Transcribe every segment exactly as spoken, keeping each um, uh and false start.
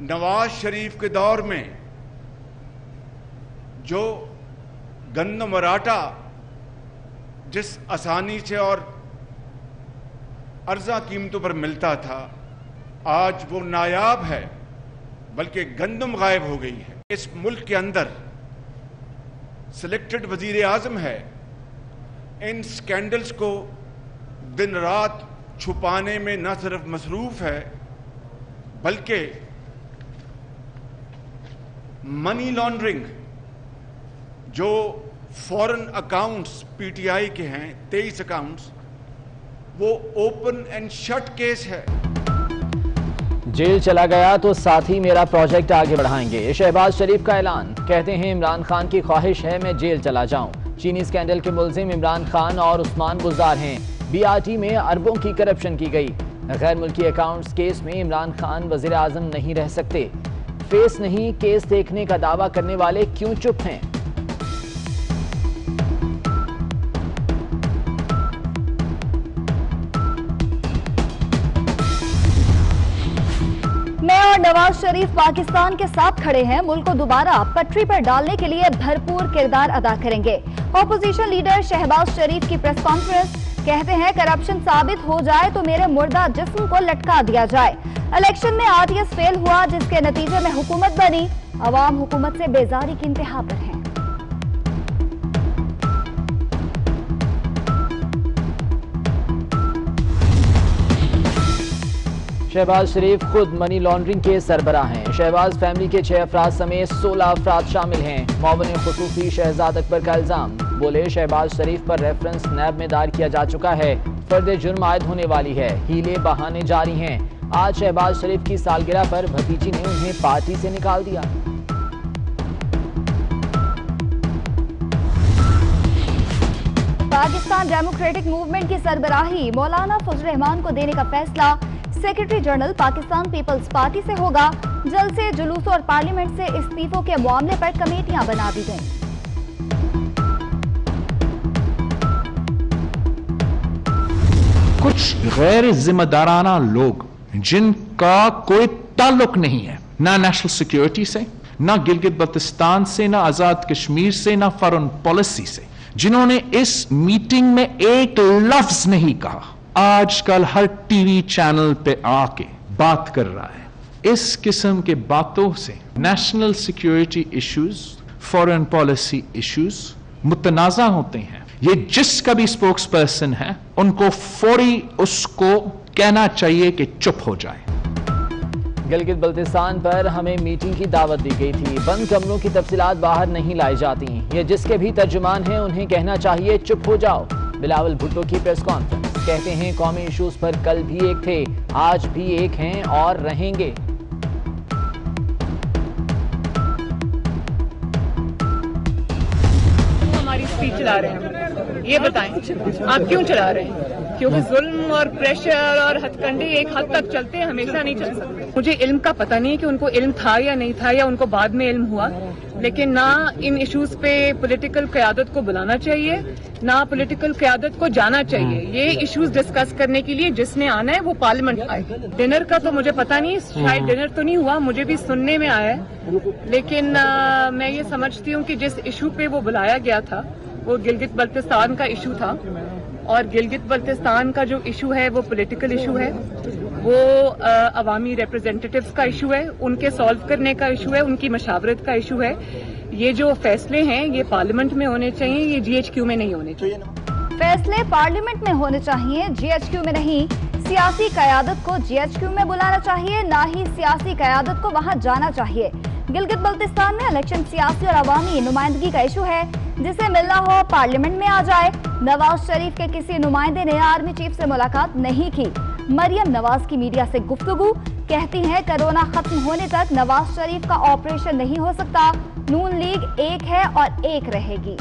नवाज शरीफ के दौर में जो गंदम और आटा जिस आसानी से और अर्जा कीमतों पर मिलता था, आज वो नायाब है, बल्कि गंदम गायब हो गई है। इस मुल्क के अंदर सिलेक्टेड वजीर आजम है, इन स्कैंडल्स को दिन रात छुपाने में न सिर्फ मसरूफ है, बल्कि मनी लॉन्ड्रिंग जो फॉरेन अकाउंट्स पीटीआई के हैं, तेईस अकाउंट्स, वो ओपन एंड शट केस है। जेल चला गया तो साथ ही मेरा प्रोजेक्ट आगे बढ़ाएंगे, शहबाज शरीफ का ऐलान। कहते हैं इमरान खान की ख्वाहिश है मैं जेल चला जाऊं। चीनी स्कैंडल के मुल्जिम इमरान खान और उस्मान बुज़दार हैं। बीआरटी में अरबों की करप्शन की गई। गैर मुल्की अकाउंट्स केस में इमरान खान वजीर आजम नहीं रह सकते। फेस नहीं केस देखने का दावा करने वाले क्यों चुप हैं? मैं और नवाज शरीफ पाकिस्तान के साथ खड़े हैं। मुल्क को दोबारा पटरी पर डालने के लिए भरपूर किरदार अदा करेंगे। ऑपोजिशन लीडर शहबाज शरीफ की प्रेस कॉन्फ्रेंस। कहते हैं करप्शन साबित हो जाए तो मेरे मुर्दा जिस्म को लटका दिया जाए। इलेक्शन में आरटीएस फेल हुआ, जिसके नतीजे में हुकूमत बनी। अवाम हुकूमत से बेजारी की इंतहा पर है। शहबाज शरीफ खुद मनी लॉन्ड्रिंग के सरबराह हैं। शहबाज फैमिली के छह अफराद समेत सोलह अफराद शामिल हैं। मौवन खुसूसी शहजाद अकबर का इल्जाम। बोले शहबाज शरीफ पर रेफरेंस नैब में दायर किया जा चुका है। फर्द जुर्म आयद होने वाली है। हीले बहाने जारी हैं। आज शहबाज शरीफ की सालगिरह पर भतीजी ने उन्हें पार्टी से निकाल दिया। पाकिस्तान डेमोक्रेटिक मूवमेंट की सरबराही मौलाना फजल रहमान को देने का फैसला सेक्रेटरी जनरल पाकिस्तान पीपल्स पार्टी से होगा। जल्द से जुलूसों और पार्लियामेंट से इस्तीफों के मामले पर कमेटियां बना दी गईं। कुछ गैर जिम्मेदाराना लोग जिनका कोई ताल्लुक नहीं है ना नेशनल सिक्योरिटी से, ना गिलगित बल्तिस्तान से, ना आजाद कश्मीर से, ना फॉरेन पॉलिसी से, जिन्होंने इस मीटिंग में एक लफ्ज नहीं कहा, आजकल हर टीवी चैनल पे आके बात कर रहा है। इस किस्म के बातों से national security issues, foreign policy issues मुतनाज़ा होते हैं। ये जिसका भी स्पोक्स पर्सन है, उनको फौरी उसको कहना चाहिए कि चुप हो जाए। गिलगित बल्तिस्तान पर हमें मीटिंग की दावत दी गई थी। बंद कमरों की तफसीलात बाहर नहीं लाई जाती। ये जिसके भी तर्जुमान हैं उन्हें कहना चाहिए चुप हो जाओ। बिलावल भुट्टो की प्रेस कॉन्फ्रेंस। कहते हैं कौमी इश्यूज पर कल भी एक थे, आज भी एक हैं और रहेंगे। हमारी स्पीच चला रहे हैं, ये बताएं आप क्यों चला रहे हैं? क्योंकि जुल्म और प्रेशर और हथकंडे एक हद तक चलते हैं, हमेशा नहीं चल सकते। मुझे इल्म का पता नहीं कि उनको इल्म था या नहीं था, या उनको बाद में इल्म हुआ, लेकिन ना इन इश्यूज पे पॉलिटिकल क़यादत को बुलाना चाहिए, ना पॉलिटिकल क़यादत को जाना चाहिए। ये इश्यूज डिस्कस करने के लिए जिसने आना है वो पार्लियामेंट आए। डिनर का तो मुझे पता नहीं, शायद डिनर तो नहीं हुआ, मुझे भी सुनने में आया है, लेकिन आ, मैं ये समझती हूँ कि जिस इशू पे वो बुलाया गया था वो गिलगित बल्तिस्तान का इशू था, और गिलगित बल्तिस्तान का जो इशू है वो पॉलिटिकल इशू है, वो अवामी रिप्रेजेंटेटिव्स का इशू है, उनके सॉल्व करने का इशू है, उनकी मशावरत का इशू है। ये जो फैसले हैं ये पार्लियामेंट में होने चाहिए, ये जीएचक्यू में नहीं होने चाहिए। फैसले पार्लियामेंट में होने चाहिए, जीएचक्यू में नहीं। सियासी क़यादत को जीएचक्यू में बुलाना चाहिए, ना ही सियासी क़यादत को वहां जाना चाहिए। गिलगित बल्तिस्तान में इलेक्शन सियासी और अवामी नुमाइंदगी का इशू है, जिसे मिलना हो पार्लियामेंट में आ जाए। नवाज शरीफ के किसी नुमाइंदे ने आर्मी चीफ से मुलाकात नहीं की। मरियम नवाज की मीडिया से गुफ्तगू। कहती हैं कोरोना खत्म होने तक नवाज शरीफ का ऑपरेशन नहीं हो सकता। नून लीग एक है और एक रहेगी।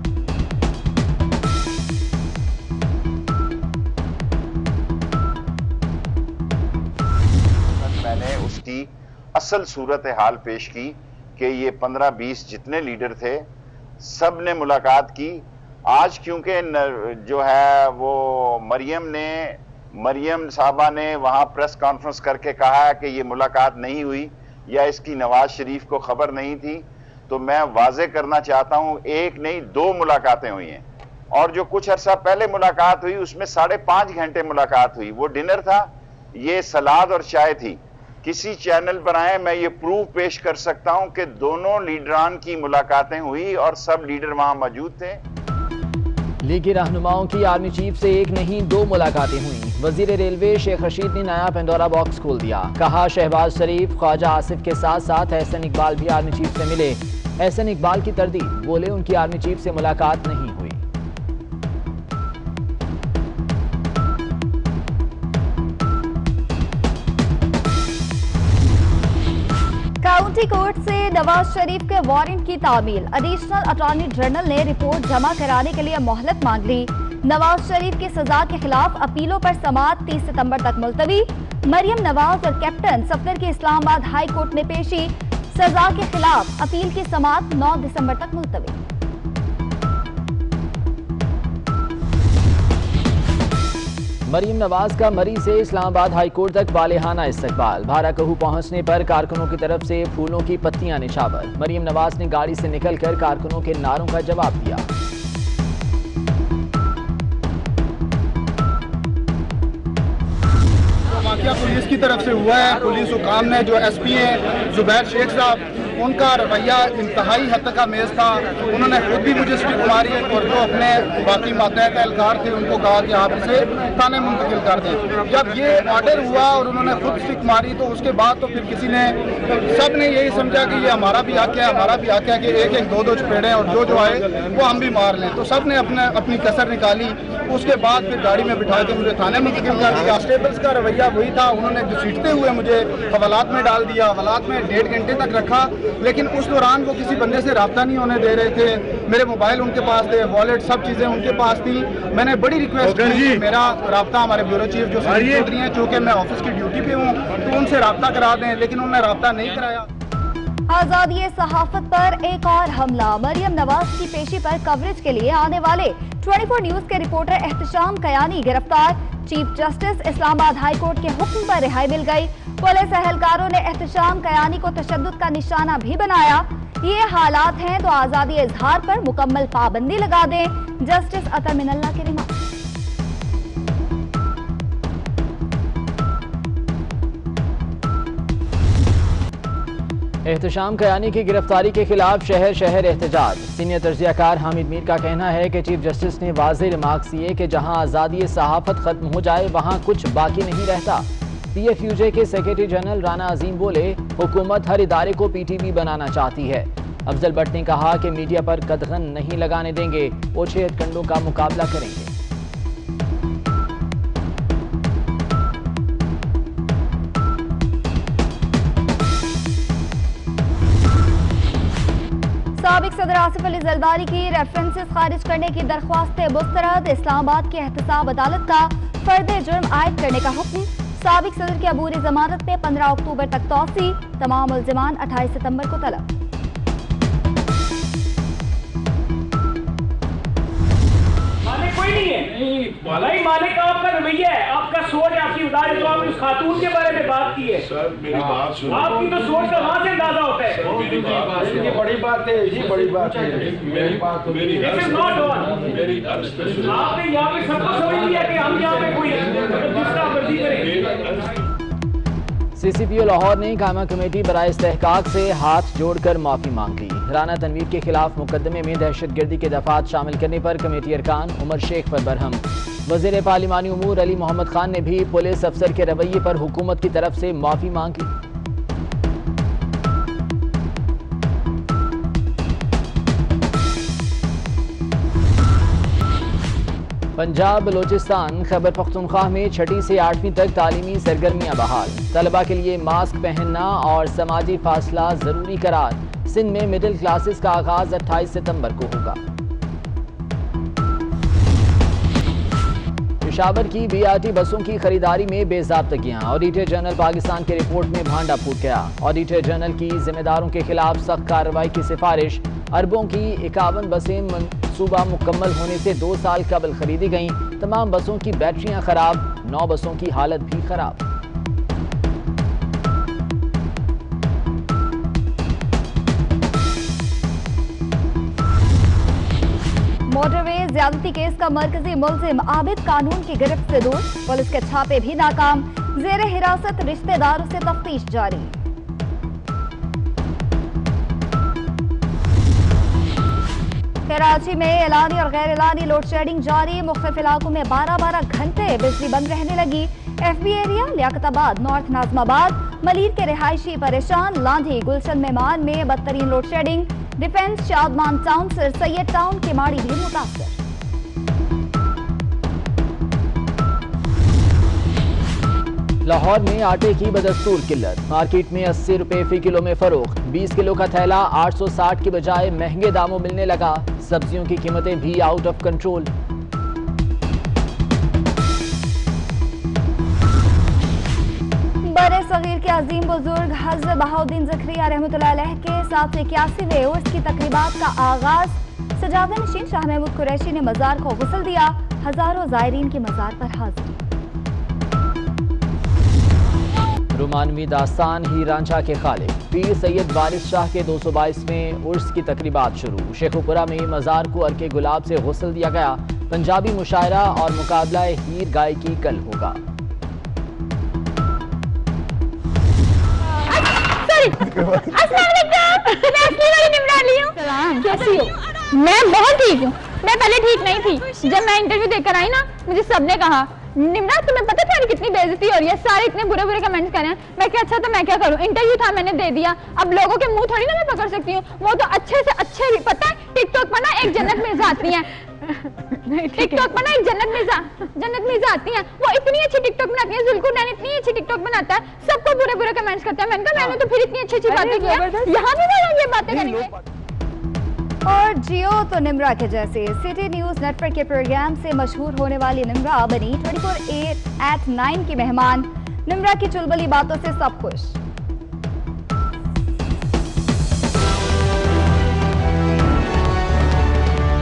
मैंने उसकी असल सूरत हाल पेश की कि ये पंद्रह बीस जितने लीडर थे सब ने मुलाकात की। आज क्योंकि जो है वो मरियम ने मरियम साहबा ने वहां प्रेस कॉन्फ्रेंस करके कहा है कि ये मुलाकात नहीं हुई, या इसकी नवाज शरीफ को खबर नहीं थी, तो मैं वाजे करना चाहता हूं एक नहीं दो मुलाकातें हुई हैं। और जो कुछ अरसा पहले मुलाकात हुई उसमें साढ़े पांच घंटे मुलाकात हुई, वो डिनर था, ये सलाद और चाय थी। किसी चैनल पर आए, मैं ये प्रूफ पेश कर सकता हूं कि दोनों लीडरान की मुलाकातें हुई और सब लीडर वहां मौजूद थे। लीगी रहनुमाओं की आर्मी चीफ से एक नहीं दो मुलाकातें हुई। वजीर रेलवे शेख रशीद ने नया पेंडोरा बॉक्स खोल दिया। कहा शहबाज शरीफ, ख्वाजा आसिफ के साथ साथ एहसन इकबाल भी आर्मी चीफ से मिले। एहसन इकबाल की तरदीद, बोले उनकी आर्मी चीफ से मुलाकात नहीं हुई। काउंटी कोर्ट से नवाज शरीफ के वारंट की तामील। एडिशनल अटॉर्नी जनरल ने रिपोर्ट जमा कराने के लिए मोहलत मांग ली। नवाज शरीफ की सजा के खिलाफ अपीलों पर समाअत तीस सितंबर तक मुलतवी। मरियम नवाज और कैप्टन सफदर की इस्लामाबाद हाई कोर्ट में पेशी। सजा के खिलाफ अपील की समाअत नौ दिसंबर तक मुलतवी। मरीम नवाज का मरी से इस्लामाबाद हाई कोर्ट तक वालेहाना इस्तकबाल। भाराकहू पहुंचने पर कारकुनों की तरफ से फूलों की पत्तियां निछावर। मरीम नवाज ने गाड़ी से निकलकर कारकुनों के नारों का जवाब दिया। वाकया पुलिस की तरफ से हुआ है। पुलिस हुकाम ने, जो एसपी हैं जुबैर शेख साहब, उनका रवैया इंतहाई हद तक मेज था। उन्होंने खुद भी मुझे स्टिक मारी और जो अपने बाकी मातहत एहलकार थे उनको कहा कि आप इसे थाने मुंतकिल कर दें। जब ये ऑर्डर हुआ और उन्होंने खुद स्टिक मारी तो उसके बाद तो फिर किसी ने, सब ने यही समझा कि ये हमारा भी हक है, हमारा भी हक है कि एक एक दो दो चपेड़े और जो जो आए वो हम भी मार लें। तो सब ने अपने अपनी कसर निकाली। उसके बाद फिर गाड़ी में बिठा के मुझे थाने मुंतकिल कर दिया। कांस्टेबल्स का रवैया वही था, उन्होंने घसीटते हुए मुझे हवालात में डाल दिया। हवालात में डेढ़ घंटे तक रखा, लेकिन उस दौरान वो किसी बंदे से राब्ता नहीं होने दे रहे थे। मेरे मोबाइल उनके पास थे, वॉलेट, सब चीजें उनके पास थी। मैंने बड़ी रिक्वेस्ट की मेरा राब्ता हमारे ब्यूरो चीफ जो चौधरी हैं, चूंकि मैं ऑफिस की ड्यूटी पे हूँ, तो उनसे राब्ता करा दें, लेकिन उन्होंने राब्ता नहीं कराया। आजादी सहाफत पर एक और हमला। मरियम नवाज की पेशी पर कवरेज के लिए आने वाले चौबीस न्यूज के रिपोर्टर एहतशाम कयानी गिरफ्तार। Chief justice Islamabad high court के हुक्म पर रिहाई मिल गई। पुलिस एहलकारों ने एहतशाम कयानी को तशद्दुद का निशाना भी बनाया। ये हालात हैं तो आजादी इजहार पर मुकम्मल पाबंदी लगा दें। जस्टिस अतर मिनल्ला की रिमार्क। एहतशाम कयानी की गिरफ्तारी के खिलाफ शहर शहर एहतजाज। सीनियर तर्जियाकार हामिद मीर का कहना है कि चीफ जस्टिस ने वाज़ेह रिमार्क्स दिए कि जहां आज़ादी सहाफत खत्म हो जाए वहां कुछ बाकी नहीं रहता। पी एफ यू जे के सेक्रेटरी जनरल राना अजीम बोले, हुकूमत हर इदारे को पी टी बी बनाना चाहती है। अफजल भट्ट ने कहा कि मीडिया पर कदगन नहीं लगाने देंगे, ओछे हथकंडों का मुकाबला करेंगे। साबिक सदर आसिफ अली जरदारी की रेफरेंसेस खारिज करने की दरख्वास्त मुस्तरद। इस्लामाबाद की एहतसाब अदालत का फर्द जुर्म आयद करने का हुक्म। साबिक सदर की अबूरी जमानत में पंद्रह अक्टूबर तक तौसी। तमाम मुल्जिमान अट्ठाईस सितंबर को तलब। कोई नहीं है, वाला ही मालिक आपका रवैया है, आपका सोच, आपकी उदार है। जो आपने उस खातून के बारे में बात की है, सर मेरी बात सुनो। आपकी तो सोच का वहां से अंदाजा होता है। मेरी बात सुनो। ये बड़ी बात है, ये बड़ी बात है। मेरी बात मेरी This is not on। मेरी अर्ज पे सुनो। आपने यहाँ पे सबको समझ लिया कि हम यहाँ पे कोई दूसरा मर्जी करेंगे। सी सी पी ओ लाहौर ने कायमा कमेटी बराए इस्तेहकाक से हाथ जोड़कर माफी मांग ली। राना तनवीर के खिलाफ मुकदमे में दहशतगर्दी के दफात शामिल करने पर कमेटी अरकान उमर शेख पर बरहम। वजीर पार्लिमानी उमूर अली मोहम्मद खान ने भी पुलिस अफसर के रवैये पर हुकूमत की तरफ से माफी मांग ली। पंजाब बलोचिस्तान खैबर पख्तूनख्वा में छठी से आठवीं तक तालीमी सरगर्मियां बहाल। तलबा के लिए मास्क पहनना और समाजी फासला जरूरी करार। सिंध में मिडिल क्लासेस का आगाज अट्ठाईस सितंबर को होगा। पेशावर की बी आर टी बसों की खरीदारी में बेजाब्तगियां। ऑडिटर जनरल पाकिस्तान के रिपोर्ट में भांडा फूट गया। ऑडिटर जनरल की जिम्मेदारों के खिलाफ सख्त कार्रवाई की सिफारिश। अरबों की इक्यावन बसें मनसूबा मुकम्मल होने से दो साल कबल खरीदी गईं। तमाम बसों की बैटरियां खराब, नौ बसों की हालत भी खराब। मोटरवे ज्यादती केस का मरकजी मुलजिम आबिद कानून की गिरफ्त से दूर, पुलिस के छापे भी नाकाम, जेर हिरासत रिश्तेदारों से तफ्तीश जारी। कराची में एलानी और गैर एलानी लोड शेडिंग जारी, मुख्तलिफ इलाकों में बारह बारह घंटे बिजली बंद रहने लगी। F B area, Liaquatabad, north Nazimabad, Malir के रिहायशी परेशान, लांधी, गुलशन मेमान में बदतरीन load shedding, defence, Shadman town, sir Syed town, Keamari भी मुतासर। लाहौर में आटे की बदस्तूर किल्लत, मार्केट में अस्सी रुपए फी किलो में फरोख्त, बीस किलो का थैला आठ सौ साठ के बजाय महंगे दामों मिलने लगा। सब्जियों की कीमतें भी आउट ऑफ कंट्रोल। बड़े सगीर के अजीम बुजुर्ग हज़रत बहाउद्दीन ज़करिया रहमतुल्लाह अलैह के सात सौ इक्यासीवें उर्स की तकरीबात का आगाज, सजादा नशीन शाह महमूद कुरैशी ने मजार को गुस्ल दिया, हजारों जायरीन की मजार पर हाजिर। रोमानवी दास्तान ही रांझा के खालिक, पीर सैयद वारिस शाह के दो सौ बाईसवें उर्स की तकरीबात शुरू, शेखुपुरा में मजार को अर्के गुलाब से गुस्ल दिया गया। पंजाबी मुशायरा और मुकाबला हीर गायकी कल होगा। कैसी हो? मैं बहुत ठीक हूँ। मैं पहले ठीक नहीं थी। जब मैं इंटरव्यू देकर आई ना, मुझे सबने कहा निम्रा तुम्हें पता तुम्हारी कितनी बेइज्जती हो रही है, सारे इतने बुरे बुरे कमेंट्स कर रहे हैं। मैं क्या अच्छा तो मैं क्या करूँ, इंटरव्यू था मैंने दे दिया, अब लोगों के मुंह थोड़ी ना मैं पकड़ सकती हूँ। वो तो अच्छे से अच्छे भी पता है टिकटॉक पर ना एक जन्नत मिर्जा आती है, टिकटॉक पर ना एक जन्नत मिर्जा जन्नत मिर्जा आती है, वो इतनी अच्छी टिकटॉक बनाती है, जुल्कुर नैन इतनी अच्छी टिकटॉक बनाता है, सबको बुरे बुरे कमेंट्स करता है। मैंने कहा मैंने तो फिर इतनी अच्छी अच्छी बातें की है, यहाँ भी मैं ये बातें करेंगे। और जियो तो निम्रा के जैसे। सिटी न्यूज नेटवर्क के प्रोग्राम से मशहूर होने वाली निम्रा बनी twenty four eight eight nine की मेहमान। निम्रा की चुलबुली बातों से सब खुश।